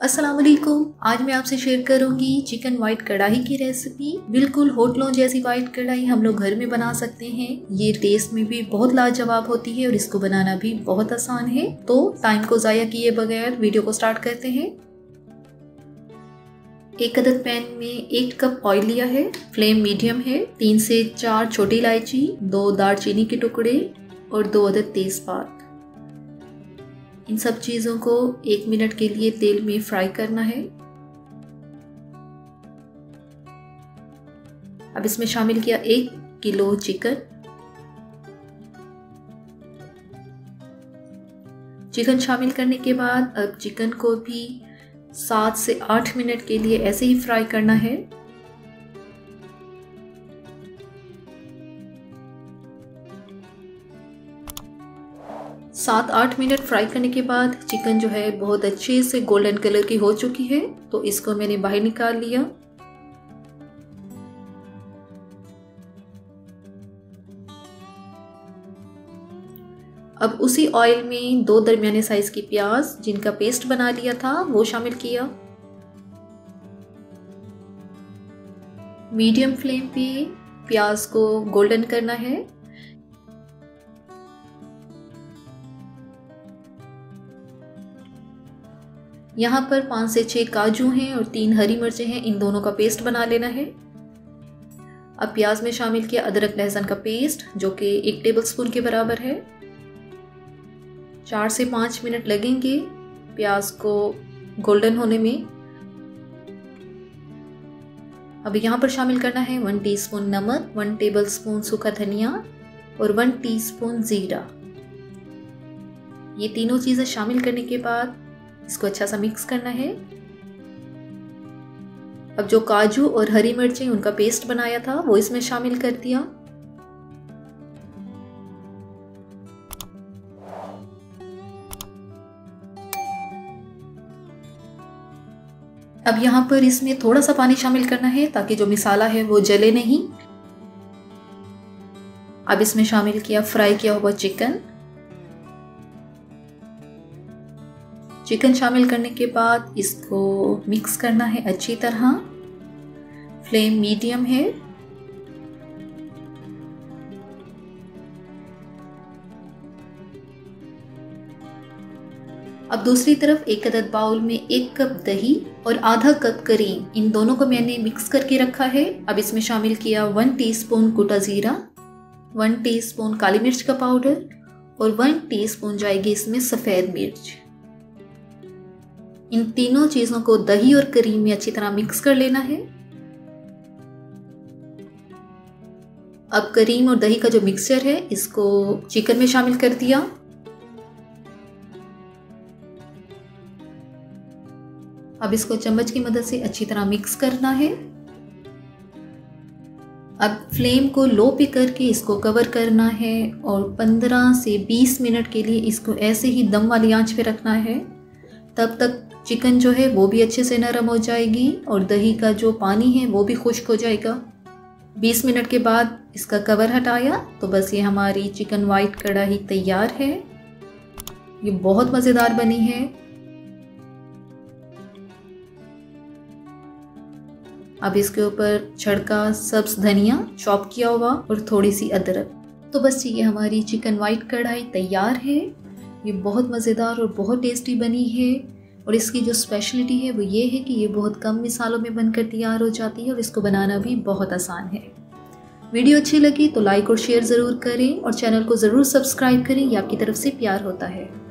अस्सलाम वालेकुम। आज मैं आपसे शेयर करूंगी चिकन वाइट कढ़ाई की रेसिपी। बिल्कुल होटलों जैसी वाइट कढ़ाई हम लोग घर में बना सकते हैं। ये टेस्ट में भी बहुत लाजवाब होती है और इसको बनाना भी बहुत आसान है। तो टाइम को ज़ाया किए बगैर वीडियो को स्टार्ट करते हैं। एक अदद पैन में 1 कप ऑयल लिया है, फ्लेम मीडियम है। 3 से 4 छोटी इलायची, 2 दालचीनी के टुकड़े और 2 अदद तेजपात। इन सब चीज़ों को 1 मिनट के लिए तेल में फ्राई करना है। अब इसमें शामिल किया 1 किलो चिकन। चिकन शामिल करने के बाद अब चिकन को भी 7 से 8 मिनट के लिए ऐसे ही फ्राई करना है। सात 8 मिनट फ्राई करने के बाद चिकन जो है बहुत अच्छे से गोल्डन कलर की हो चुकी है, तो इसको मैंने बाहर निकाल लिया। अब उसी ऑयल में 2 दरमियाने साइज की प्याज जिनका पेस्ट बना लिया था वो शामिल किया। मीडियम फ्लेम पे प्याज को गोल्डन करना है। यहाँ पर 5 से 6 काजू हैं और 3 हरी मिर्चें हैं, इन दोनों का पेस्ट बना लेना है। अब प्याज में शामिल किया अदरक लहसुन का पेस्ट जो कि 1 टेबलस्पून के बराबर है। 4 से 5 मिनट लगेंगे प्याज को गोल्डन होने में। अब यहाँ पर शामिल करना है 1 टीस्पून नमक, 1 टेबलस्पून सूखा धनिया और 1 टीस्पून जीरा। ये तीनों चीज़ें शामिल करने के बाद इसको अच्छा सा मिक्स करना है। अब जो काजू और हरी मिर्चें उनका पेस्ट बनाया था वो इसमें शामिल कर दिया। अब यहाँ पर इसमें थोड़ा सा पानी शामिल करना है ताकि जो मसाला है वो जले नहीं। अब इसमें शामिल किया फ्राई किया हुआ चिकन। चिकन शामिल करने के बाद इसको मिक्स करना है अच्छी तरह। फ्लेम मीडियम है। अब दूसरी तरफ एक अदद बाउल में 1 कप दही और आधा कप करीम, इन दोनों को मैंने मिक्स करके रखा है। अब इसमें शामिल किया 1 टीस्पून कुटा जीरा, 1 टीस्पून काली मिर्च का पाउडर और 1 टीस्पून जाएगी इसमें सफ़ेद मिर्च। इन तीनों चीज़ों को दही और करीम में अच्छी तरह मिक्स कर लेना है। अब करीम और दही का जो मिक्सचर है इसको चिकन में शामिल कर दिया। अब इसको चम्मच की मदद से अच्छी तरह मिक्स करना है। अब फ्लेम को लो पे करके इसको कवर करना है और 15 से 20 मिनट के लिए इसको ऐसे ही दम वाली आंच पे रखना है। तब तक चिकन जो है वो भी अच्छे से नरम हो जाएगी और दही का जो पानी है वो भी खुश्क हो जाएगा। 20 मिनट के बाद इसका कवर हटाया तो बस ये हमारी चिकन वाइट कढ़ाई तैयार है। ये बहुत मज़ेदार बनी है। अब इसके ऊपर छिड़का सब्ज धनिया चॉप किया हुआ और थोड़ी सी अदरक। तो बस ये हमारी चिकन वाइट कढ़ाई तैयार है। ये बहुत मज़ेदार और बहुत टेस्टी बनी है और इसकी जो स्पेशलिटी है वो ये है कि ये बहुत कम मिसालों में बनकर तैयार हो जाती है और इसको बनाना भी बहुत आसान है। वीडियो अच्छी लगी तो लाइक और शेयर ज़रूर करें और चैनल को ज़रूर सब्सक्राइब करें, ये आपकी तरफ से प्यार होता है।